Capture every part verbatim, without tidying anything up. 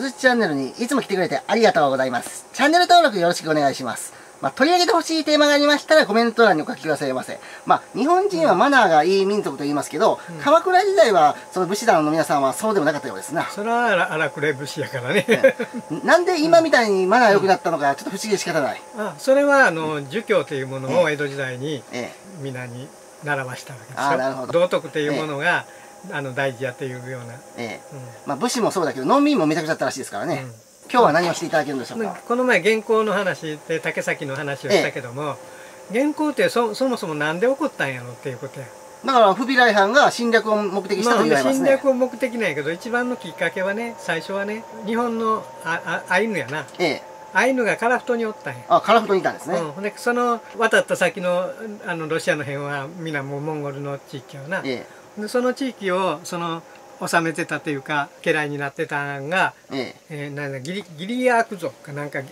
ずちチャンネルにいつも来てくれてありがとうございます。チャンネル登録よろしくお願いします。まあ、取り上げてほしいテーマがありましたらコメント欄にお書きくださいませ。まあ、日本人はマナーがいい民族と言いますけど、うん、鎌倉時代はその武士団の皆さんはそうでもなかったようですな。 それは荒くれ武士やからね。 なんで今みたいにマナー良くなったのかちょっと不思議で仕方ない。 うん、あ、それはあの儒教というものを江戸時代に皆に習わしたわけですよ。あ、なるほど。道徳というものが、ええ、あの大事やというような。ええ、うん、まあ武士もそうだけど農民もめちゃくちゃだったらしいですからね。うん、今日は何をしていただけるんでしょうか。この前元寇の話で竹崎の話をしたけども、ええ、元寇ってそそもそもなんで起こったんやろっていうことや。 だから不備来犯が侵略を目的したと言われますね。 侵略を目的なんやけど、一番のきっかけはね、最初はね、日本のああアイヌやな。ええ、アイヌが樺太におったんや。 あ、樺太にいたんですね。 うん、でその渡った先のあのロシアの辺は皆もうモンゴルの地域やな。ええ、でその地域をその治めてたというか家来になってたんが、えええー、なんだギリギリアーク族かなんかいう、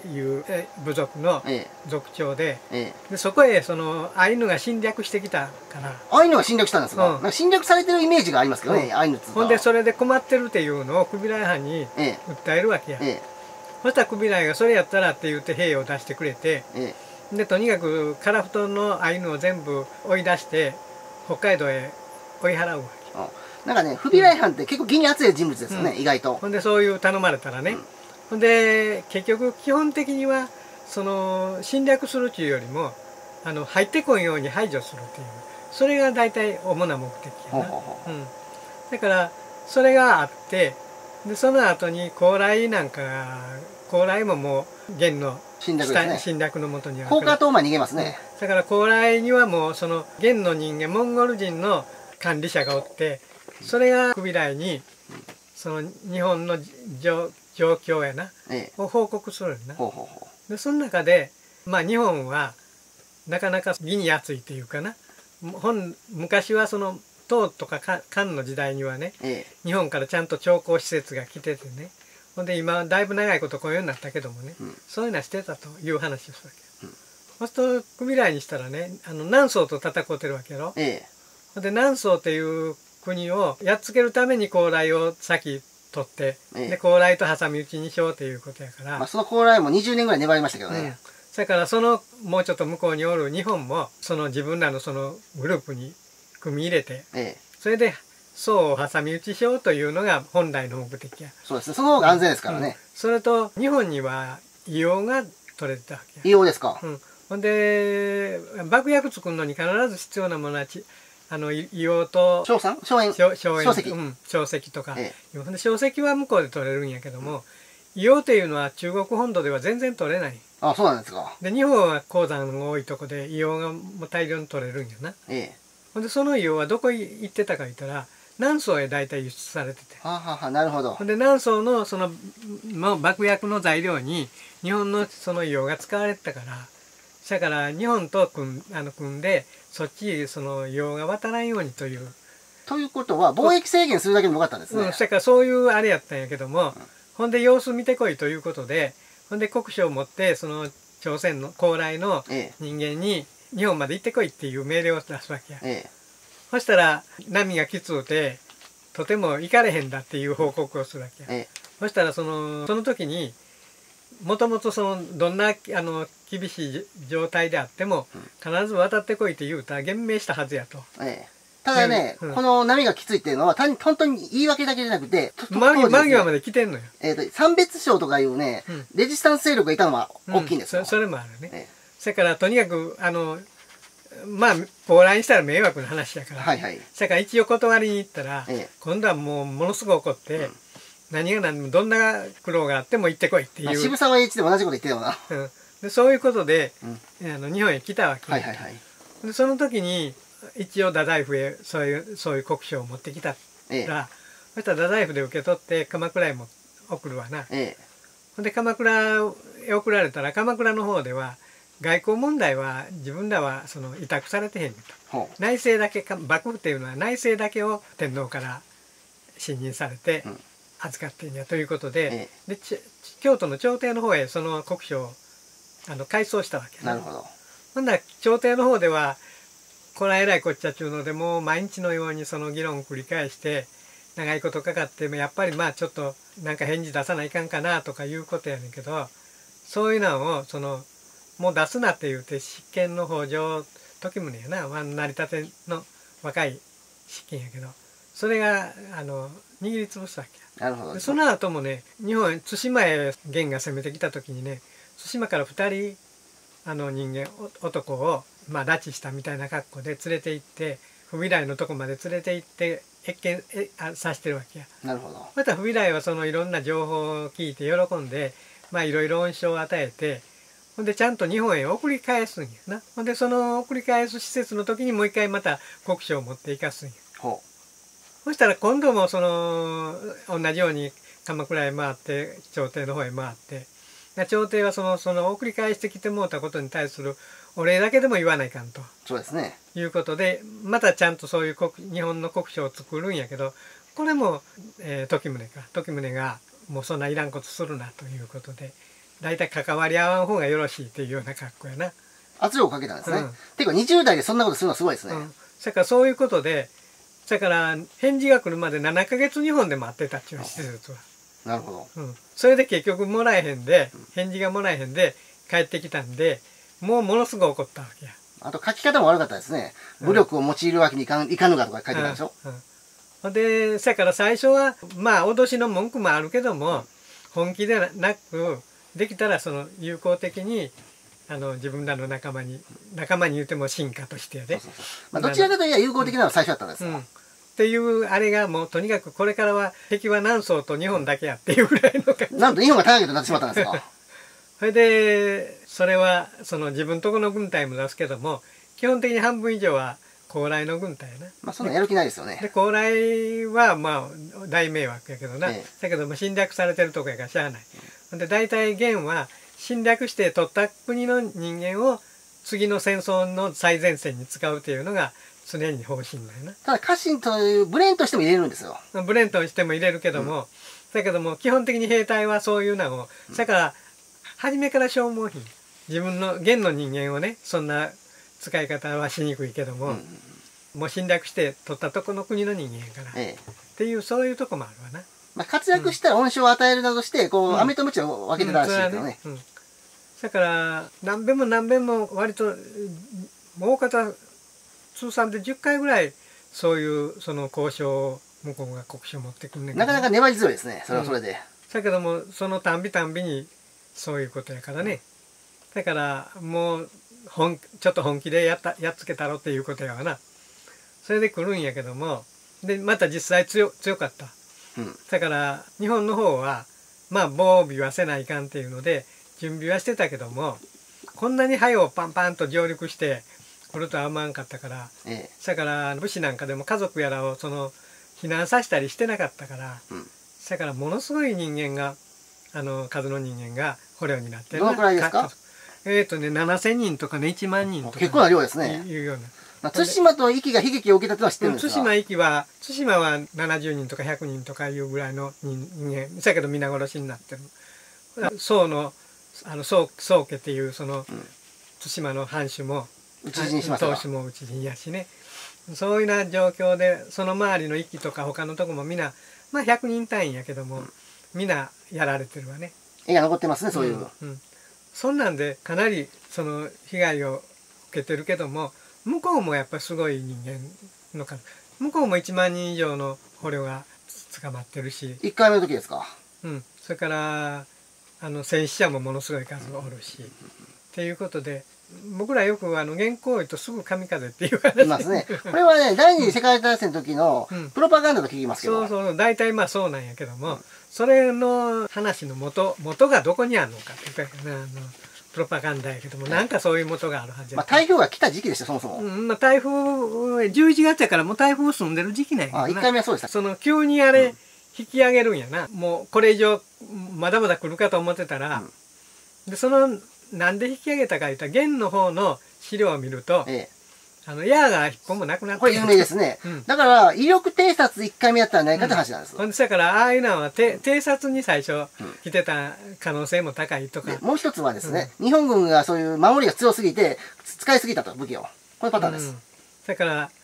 え部族の族長で、ええ、でそこへそのアイヌが侵略してきたからアイヌが侵略したんですか、うん、なんか侵略されてるイメージがありますけどね、うん、アイヌってほんでそれで困ってるっていうのをクビライ藩に訴えるわけや、ええ、そしたらクビライがそれやったらって言って兵を出してくれて、ええ、でとにかく樺太のアイヌを全部追い出して北海道へ追い払うわけ。 あ、なんかね、不備来犯って結構義に熱い人物ですよね、うん、意外と。 ほんでそういう頼まれたらね、うん、ほんで結局基本的にはその侵略するっていうよりもあの入ってこんように排除するっていう、それが大体主な目的やな。だからそれがあって、でその後に高麗なんかが高麗ももう元の侵略ですね。侵略のもとにあるから。 高架島まで逃げますね。 だから高麗にはもうその元の人間モンゴル人の管理者がおって、それがクビライにその日本の状況やな、ええ、を報告するんだ。でその中でまあ日本はなかなか義に厚いというかな、本昔はその唐とか漢の時代にはね、ええ、日本からちゃんと朝貢施設が来ててね、ほんで今だいぶ長いこと来るようになったけどもね、うん、そういうのはしてたという話をするわけ。うん、そうするとクビライにしたらね、あの南宋と戦うてるわけやろ。ええ、で南宋っていう国をやっつけるために高麗を先取って、ええ、で高麗と挟み撃ちにしようということやから、 まあその高麗もにじゅうねんぐらい粘りましたけどね。うん、 それからそのもうちょっと向こうにおる日本もその自分らのそのグループに組み入れて、ええ、それで宋を挟み撃ちしようというのが本来の目的や。 そうですね、その方が安全ですからね。うん、 それと日本には硫黄が取れてたわけや。 硫黄ですか。 うん、ほんで爆薬作るのに必ず必要なものはちあの硫黄と硝酸硝煙硝硝石、 うん、硝石とか、ええ、硝石は向こうで取れるんやけども、硫黄っていうのは中国本土では全然取れない。 あ、そうなんですか。 で日本は鉱山が多いとこで硫黄がもう大量に取れるんやな。ええ、ほんでその硫黄はどこ行ってたか言ったら南宋へ大体輸出されてて。 ははは、なるほど。 ほんで南宋のそのの爆薬の材料に日本のその硫黄が使われてたから、だから日本と組んあの組んでそっちその硫黄が渡らんようにという。 ということは貿易制限するだけでもよかったんですね。 うん、だからそういうあれやったんやけども、うん、ほんで様子見てこいということで、ほんで国書を持ってその朝鮮の高麗の人間に日本まで行ってこいっていう命令を出すわけや。ええ、そしたら波がきつうてとても行かれへんだっていう報告をするわけや。ええ、そしたらそのその時にもともとそのどんなあの厳しい状態であっても必ず渡ってこいって言うたら言命したはずやと。ええ、 ただね、うん、この波がきついっていうのは単本当に言い訳だけじゃなくて、 間際まで来てんのよ。 えっと三別省とかいうね、うん、レジスタンス勢力がいたのは大きいんですよ。 うん、そ, それもあるね。ええ、それからとにかくあのまあ高麗にしたら迷惑な話やから、はいはい、それから一応断りに行ったら、ええ、今度はもうものすごく怒って。うん、何が何でもどんな苦労があっても行ってこいっていう、 渋沢栄一でも同じこと言ってたよな。 うん、でそういうことで、うん、あの日本へ来たわけ。でその時に一応太宰府へそういうそういう国書を持ってきたら、ええ、そしたら太宰府で受け取って鎌倉へも送るわな。ええ、ほんで鎌倉へ送られたら鎌倉の方では外交問題は自分らはその委託されてへんと。内政だけ幕府っていうのは内政だけを天皇から信任されて。うん、預かってんやということで、ええ、で京都の朝廷の方へその国書をあの改装したわけ、ね、 なるほど。 ほんなら朝廷の方ではこらえらいこっちゃちゅうのでもう毎日のようにその議論を繰り返して長いことかかってやっぱりまあちょっとなんか返事出さないかんかなとかいうことやねんけど、そういうのをそのもう出すなって言うて執権の北条時宗やな、まあ、成り立ての若い執権やけど、それがあの握りつぶすわけや。 なるほど。 でその後もね、日本対馬へ元が攻めてきた時にね、対馬からふたりあの人間男を、まあ、拉致したみたいな格好で連れて行って、不備来のとこまで連れて行って謁見えあさしてるわけや。 なるほど。 また不備来はそのいろんな情報を聞いて喜んで、まあいろいろ恩賞を与えて、ほんでちゃんと日本へ送り返すんやな。ほんでその送り返す施設の時にもう一回また国書を持っていかすんや。 ほう。 そしたら今度もその同じように鎌倉へ回って朝廷の方へ回って、朝廷はそのその送り返してきてもうたことに対するお礼だけでも言わないかんと。 そうですね。 いうことでまたちゃんとそういう国日本の国書を作るんやけど、これも、えー、時宗か時宗がもうそんないらんことするなということで、だいたい関わり合わん方がよろしいっていうような格好やな。 圧力をかけたんですね。 うん、 ていうかにじゅう代でそんなことするのはすごいですね。うん、 だからそういうことで、だから返事が来るまでななかげつ日本で待ってたっていう施設は。 なるほど、 うん、それで結局もらえへんで、返事がもらえへんで帰ってきたんで、もうものすごい怒ったわけや。 あと書き方も悪かったですね。武力を用いるわけにいかん、いかぬかとか書いてたでしょ。 うんうん、でそやから最初はまあ脅しの文句もあるけども、本気でなくできたらその友好的にあの自分らの仲間に仲間に言うても進化としてやで、 まあどちらかといえば友好的なのは最初だったんですよ。うん、 っていうあれがもうとにかくこれからは敵は南宋と日本だけやっていうぐらいの感じ。 なんと日本がターゲットになってしまったんですか。 それでそれはその自分とこの軍隊も出すけども、基本的に半分以上は高麗の軍隊やな。 まあそんなやる気ないですよね。 で高麗はまあ大迷惑やけどな、ええ、だけども侵略されてるとこやからしゃあない。うん、で大体元は侵略して取った国の人間を次の戦争の最前線に使うっていうのが常に方針だよな。 ただ家臣というブレーンとしても入れるんですよ。 ブレーンとしても入れるけども、うん、だけども基本的に兵隊はそういうのを、うん、だから初めから消耗品、自分の元の人間をね、そんな使い方はしにくいけども、うん、もう侵略して取ったとこの国の人間やから、ええ、っていうそういうとこもあるわな。 まあ活躍したら恩賞を与えるなどしてこう、うん、飴と鞭を分けてたらしいけどね。うんうん、ね、 うん、だから何べんも何べんも割と大方通算でじゅっかいぐらいそういうその交渉を向こうが国書を持ってくるんだけど、 なかなか粘り強いですね、それはそれで。 だけどもそのたんびたんびにそういうことやからね、だからもう本ちょっと本気でやったやっつけたろっていうことやわな。それで来るんやけども、でまた実際 強, 強かった、うん、だから日本の方はまあ防備はせないかんっていうので準備はしてたけども、こんなに早うパンパンと上陸して来るとは思わんかったから、ええ、だから武士なんかでも家族やらをその避難させたりしてなかったから、うん、だからものすごい人間があの数の人間が捕虜になってる。 どのくらいですか？ えっとねななせんにんとかねいちまんにんとか、ね、 結構な量ですね。 いうような。 まあ、対馬と壱岐が悲劇を受けたとは知ってるんですか？ 対馬壱岐は対馬はななじゅうにんとかひゃくにんとかいうぐらいの人間だけど皆殺しになってる。宋のあの宋宋家っていうその、うん、対馬の藩主も討ち死にしました。 当主も討ち死にやしね。そういうな状況でその周りの壱岐とか他のとこもみんなまあひゃくにん単位やけども、うん、みんなやられてるわね。 絵が残ってますね、そういう、うんうん、そんなんでかなりその被害を受けてるけども、向こうもやっぱりすごい人間の数、向こうもいちまんにん以上の捕虜が捕まってるし、 いっかいめの時ですか。 うん、それからあの戦死者もものすごい数おるし、っていうことで僕らよくあの元寇医とすぐ神風っていう話いますね。これはね第二次世界大戦の時のプロパガンダと聞きますけど、 うん、そうそう大体まあそうなんやけども、うん、それの話の元元がどこにあるのかっていうか、ね、あのプロパガンダやけども、なんかそういう元があるはずや。 まあ台風が来た時期でしたそもそも。 うん、まあ台風じゅういちがつやからもう台風住んでる時期なんやけどな。 あいっかいめはそうでした。 その急にあれ、うん、引き上げるんやな。もうこれ以上まだまだ来るかと思ってたら、うん、でそのなんで引き上げたか言ったら元の方の資料を見ると、ええ、あの矢が一本もなくなって、 これ有名ですね、うん、だから威力偵察いっかいめやったんじゃないかって話なんです。 ほんでだからああいうのは偵察に最初来てた可能性も高いとか、 もう一つはですね、うん、日本軍がそういう守りが強すぎて使いすぎたと武器を、こういうパターンです。うん、 だから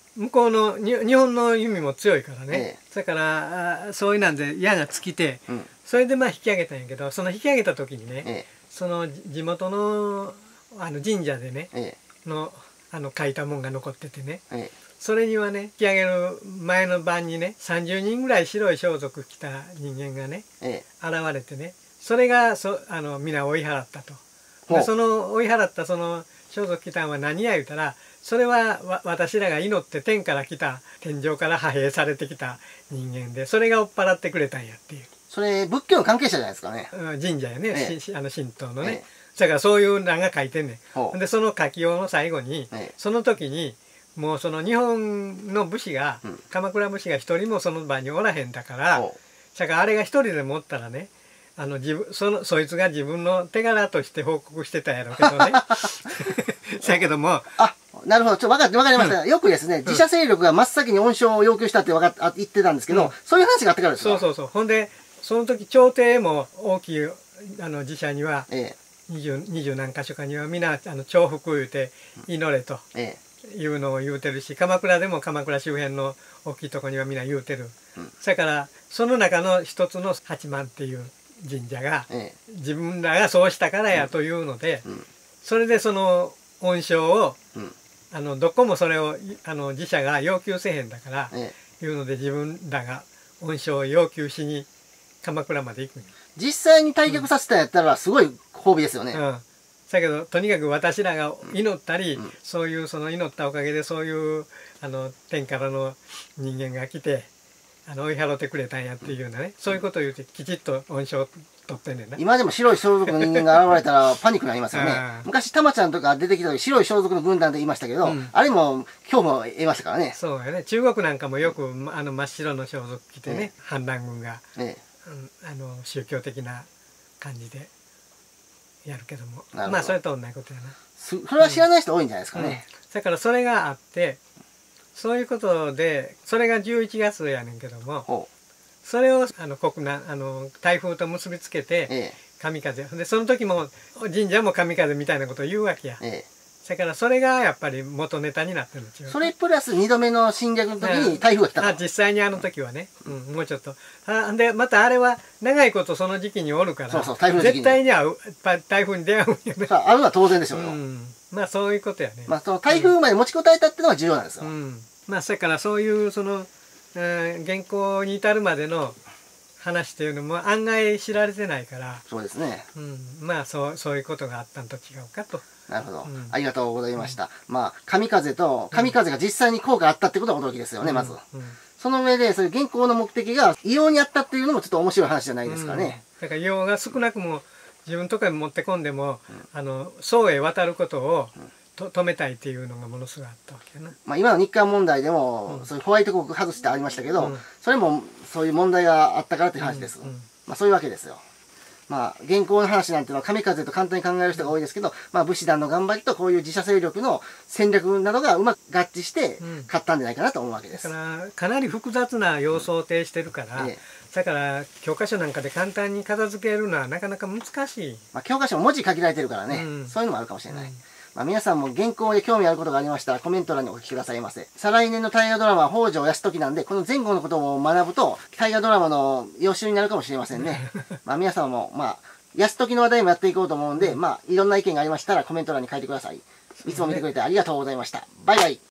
向こうのに日本の弓も強いからね、ええ、だからあそういうなんで矢が尽きて、うん、それでまあ引き上げたんやけど、その引き上げた時にね、ええ、その地元のあの神社でね、ええ、のあの書いたもんが残っててね、ええ、それにはね引き上げる前の晩にねさんじゅうにんぐらい白い装束着た人間がね、ええ、現れてね、それがそあの皆追い払ったと。でその追い払ったその装束着たんは何や言うたら、それはわ私らが祈って天から来た、天上から派兵されてきた人間で、それが追っ払ってくれたんやっていう。 それ仏教の関係者じゃないですかね。 うん、神社やね、ええ、あの神道のね、ええ、だからそういうのが書いてんねん。でその書きようの最後に、ええ、その時にもうその日本の武士が、うん、鎌倉武士が一人もその場におらへんだから、だからあれが一人でもおったらね、あの自分そのそいつが自分の手柄として報告してたやろうけどね。だけども、 あ、なるほど、ちょっと分かって分かりました。うん、よくですね、自社勢力が真っ先に恩賞を要求したって分かっ言ってたんですけど、うん、そういう話があってからですか。 そうそうそう。ほんでその時朝廷も大きいあの自社には二十二十何箇所かには皆あの重複言うて祈れというのを言うてるし、鎌倉でも鎌倉周辺の大きいとこには皆言うてる。うん、それからその中の一つの八幡っていう神社が、ええ、自分らがそうしたからやというので、うん、それでその恩賞を、うん、あのどこもそれをあの自社が要求せへんだから、ええ、いうので自分らが恩賞を要求しに鎌倉まで行くんや。 実際に退却させたんやったらすごい褒美ですよね。うん、 だけどとにかく私らが祈ったり、うん、そういうその祈ったおかげでそういうあの天からの人間が来てあの追い払ってくれたんやっていうようなね、そういうことを言ってきちっと恩賞を取ってんねんな。 今でも白い装束の人間が現れたらパニックになりますよね。昔たまちゃんとか出てきた時白い装束の軍団で言いましたけど、うん、あれも今日も言いましたからね。 そうやね。中国なんかもよくあの真っ白の装束着てね、ね、反乱軍が、ね、うん、あの宗教的な感じでやるけども、まあそれと同じことやな。 それは知らない人多いんじゃないですかね。うんうん、 だからそれがあって、そういうことでそれがじゅういちがつやねんけども、それをあの国難あの台風と結びつけて、ええ、神風でその時も神社も神風みたいなことを言うわけや。ええ、だからそれがやっぱり元ネタになってるんですよ。 それプラスにどめの侵略の時に台風が来たの。 あ、実際にあの時はね、うん、もうちょっとあでまたあれは長いことその時期におるから、そうそう台風の時期に絶対には台風に出会うんよね。 あるのは当然でしょうよ。 うん、まあそういうことやね。 まあその台風まで持ちこたえたっていうのが重要なんですよ。 うん、まあそれからそういうその、えー、原稿に至るまでの話っていうのも案外知られてないから、 そうですね、 うん、まあそうそういうことがあったんと違うかと。 なるほど、うん、ありがとうございました。うん、まあ神風と神風が実際に効果あったってことは驚きですよね、うん、まず、うん、その上でそういう原稿の目的が異様にあったっていうのもちょっと面白い話じゃないですかね。 うん、だから異様が少なくも自分とかに持ってこんでも、うん、あの宋へ渡ることを、うんと止めたいっていうのがものすごいあったわけやな。 まあ今の日韓問題でも、うん、そういうホワイト国外してありましたけど、うん、それもそういう問題があったからっていう話です。うんうん、まあそういうわけですよ。まあ現行の話なんていうのは神風と簡単に考える人が多いですけど、まあ武士団の頑張りとこういう自社勢力の戦略などがうまく合致して勝ったんじゃないかなと思うわけです。 だからかなり複雑な要素を呈してるから、うん、ええ、だから教科書なんかで簡単に片付けるのはなかなか難しい。 まあ教科書も文字限られてるからね、うん、そういうのもあるかもしれない。うん、まあ皆さんも原稿で興味あることがありましたらコメント欄にお聞きくださいませ。再来年の大河ドラマは北条泰時なんで、この前後のことを学ぶと大河ドラマの予習になるかもしれませんね。まあ皆さんもまあ泰時の話題もやっていこうと思うんで、まあいろんな意見がありましたらコメント欄に書いてください。いつも見てくれてありがとうございました。バイバイ。